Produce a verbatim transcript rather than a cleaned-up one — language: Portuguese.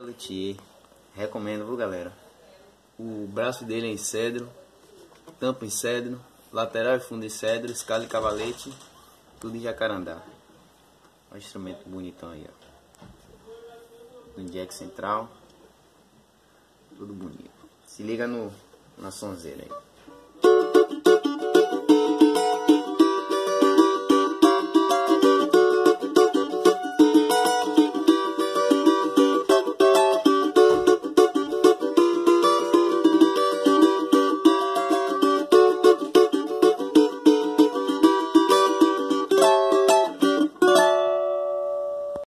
Luthier. Recomendo, viu, galera? O braço dele é em cedro, tampa em cedro, lateral e fundo em cedro, escala e cavalete, tudo em jacarandá. Olha o instrumento bonitão aí, ó. No jack central, tudo bonito. Se liga no, na sonzeira aí.